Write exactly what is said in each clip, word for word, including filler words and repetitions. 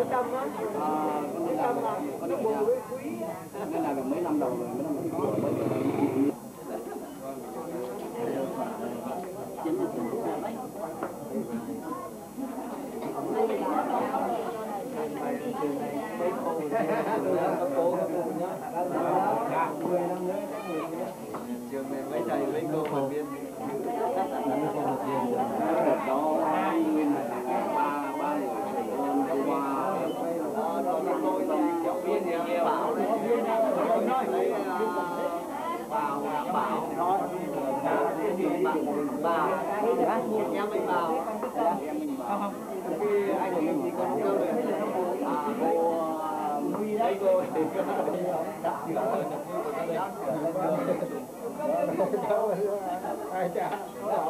Trâm á. À, Cái Trâm là nó bù với quý. Cái này là mấy năm đầu rồi, mấy năm đầu rồi. Trường này mấy thầy mấy cô học viên đó nguyên là ba ba người qua tôi là giáo viên thì bảo bảo bảo nó bảo em mới bảo không khi anh của mình thì có câu rồi à cô đây cô ai cha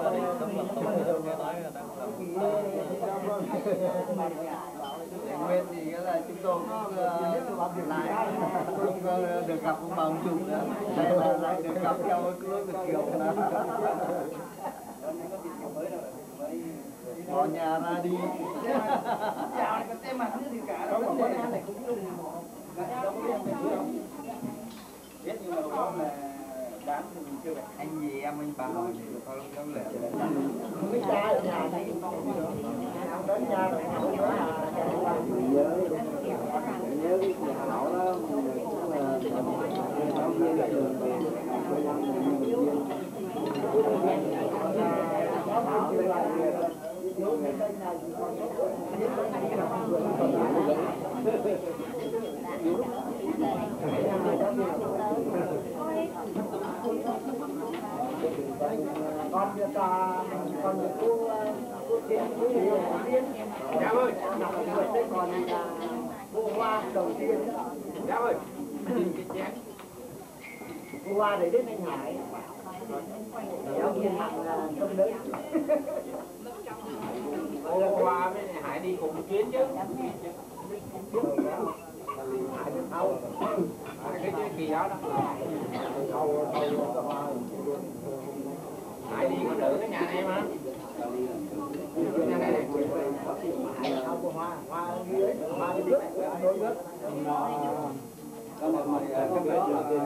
nguyên thì cái là chúng tôi cũng lại không được gặp ông bà ông Trung nữa, đây là lại được gặp nhau với lối Việt kiều nữa. Bỏ nhà ra đi. Dạo này có tem mặt nữa thì cả đó có tem này cũng chung. Biết nhưng mà không là bán thì mình chưa phải. Anh gì em anh bảo thì có không lẽ. Cái cha ở nhà này đến nhà rồi nhớ nhớ cái nhà họ đó cũng là trong như là đường về con người ta con người cô cô tiên cô tiên dạ ơi còn là cô Hoa đầu tiên dạ ơi cô Hoa để đến anh Hải giáo viên hạng công lớn cô qua với Hải đi cùng chuyến chứ Hải được thâu cái cái kỳ đó đó Hải đi có nữ cái nhà này mà nhà này này Hải thâu của Hoa Hoa dưới Hoa đi trước đối nước cái này mà cái cái đó thì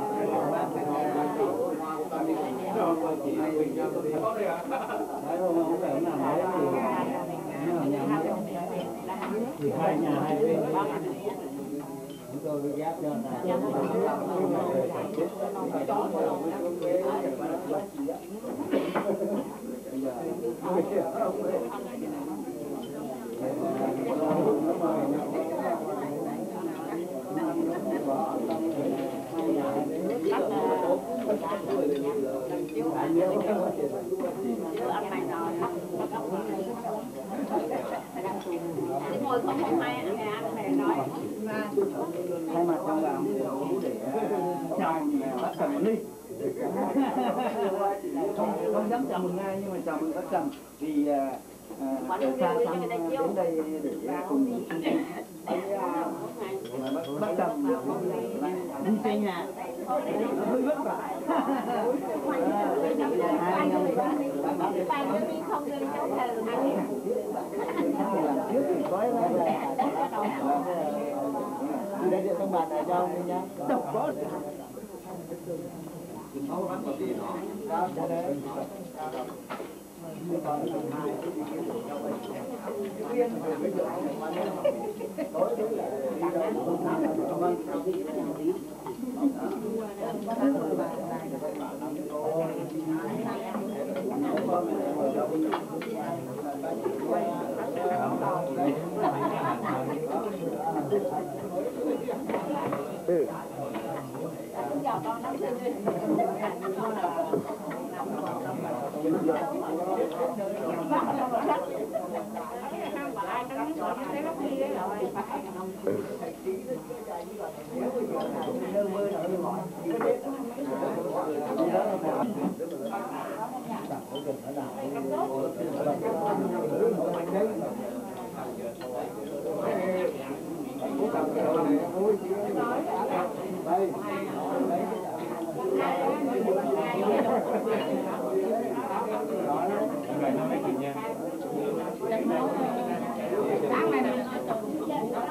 thì hai nhà hai bên chúng tôi mới ghép cho ngồi không không hay anh này nói thay mặt trong làm để chào bác Trầm đi không không dám chào mừng ai nhưng mà chào mừng bác Trầm vì ở xa thăm đến đây để cùng bác Trầm đi xây nhà hơi vất vả bài cho đi không nên cháu thề được anh làm trước thì có đi đây điện thông bàn này cho ông đi nhá đọc có ừ. Sáng này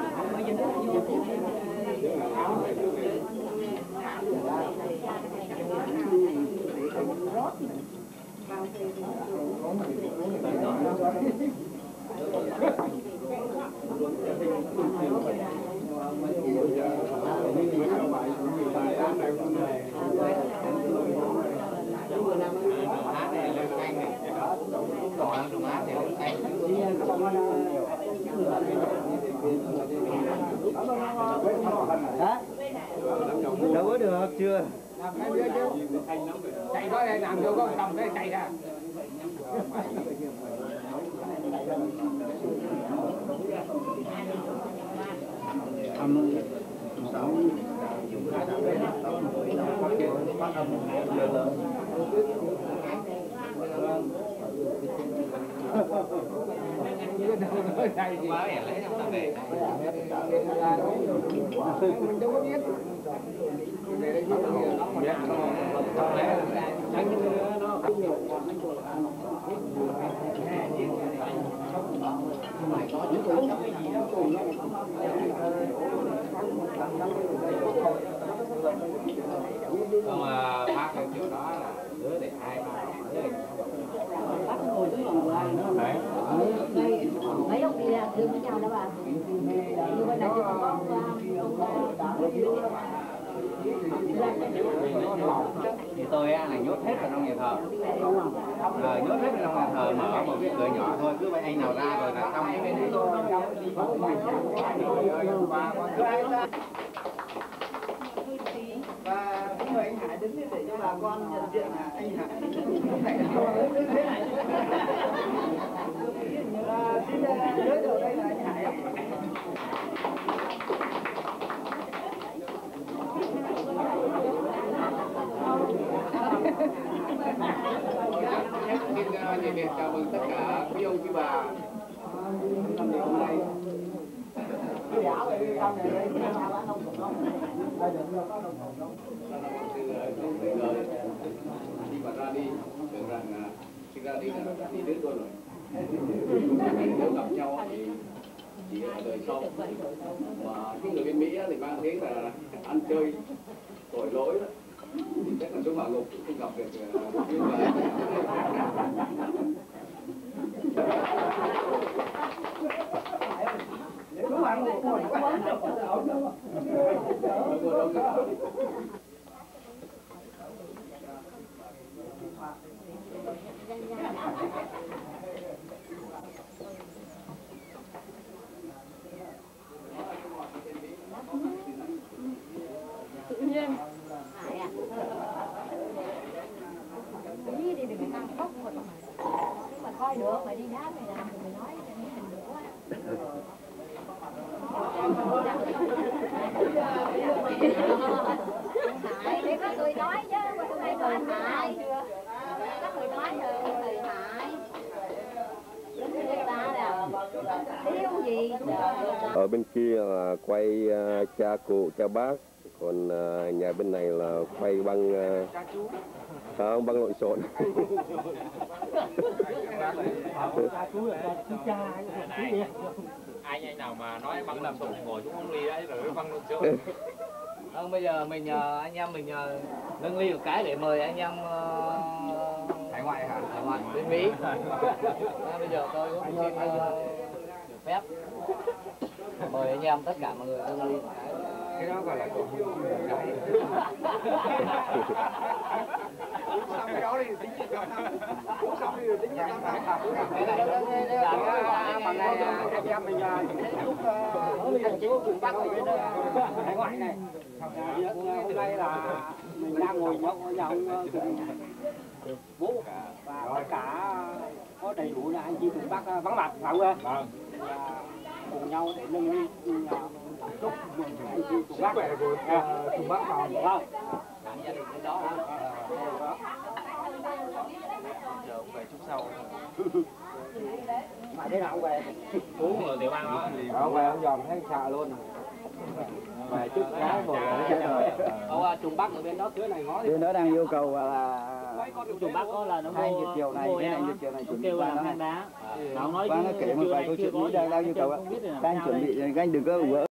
Đâu có được chưa? Chạy đó đây làm vô có cầm cái chạy ra. Mình đâu có biết. Còn mà phát cái kiểu đó là đứa để ai mấy ông đi ra thương với nhau đó bà. Nhưng mà là chỉ có thì tôi á là nhốt hết vào trong nhà thờ, à, nhốt hết vào trong nhà thờ, mở một cái cửa nhỏ thôi, cứ vậy anh nào ra rồi là xong cái này. Và cái người anh Hải đứng để cho bà con nhận diện là anh Hải không phải là thế này. Và xin giới thiệu đây là anh Hải. Xin nhiệt liệt chào mừng tất cả quý ông quý bà làm việc hôm nay. Khi mà ra đi, tưởng rằng khi ra đi là đi đến luôn rồi. Nếu gặp nhau thì chỉ ở đời sau. Mà những người bên Mỹ thì mang tiếng là ăn chơi, tội lỗi đó. Thì chắc là xuống hỏa ngục không gặp được như vậy. tự nhiên. Hải à. Đi đi đừng tăng tốc một mà. Nhưng mà coi được, phải đi đá mày làm thì mày nói cho nó thành được quá. Hải, để có người nói chứ, mà tụi mày nói Hải. Có người nói rồi, thầy Hải. Người ta là thiếu gì? Ở bên kia là quay uh, cha cụ, cha bác, còn uh, nhà bên này là quay băng uh, không, băng lộn xộn. Ai anh nào mà nói băng làm xộn ngồi xuống uống ly đấy rồi băng lộn xộn. Không, bây giờ mình uh, anh em mình uh, nâng ly một cái để mời anh em uh, Hải ngoại hả? hải ngoại bên Mỹ. À, bây giờ tôi cũng xin uh, được phép mời anh em tất cả mọi người nâng ly một cái. Cái đó gọi là cổ vũ cái. Xong cái đó thì tính chuyện uống xong thì tính chuyện năm năm. Cái này nó Bằng này anh em mình lúc hành chính cùng bác ở bên hải ngoại này. Hôm nay là mình đang ngồi nhậu với nhau cùng bố và tất cả có đầy đủ là anh chị cùng bác vắng mặt phải không? Vâng. Cùng nhau để nâng ly chúc mừng anh chị cùng bác cùng bác vào. Vâng. gia đình đến đó hả? Giờ ông về chút sau. Mà thế nào ông về? Uống rồi tiểu bang đó. Ông về ông dòm thấy xạ luôn. Về chút cái rồi sẽ rồi. Ông Trung Bắc ở bên đó cưới này ngó đi. Bên đó đang yêu cầu là Trung Bắc có là nó hai Việt kiều này, cái này Việt kiều này chuẩn bị kêu là nó hang đá. nói nó kể một vài câu chuyện Mỹ đang đang yêu cầu đang chuẩn bị, anh đừng có vỡ.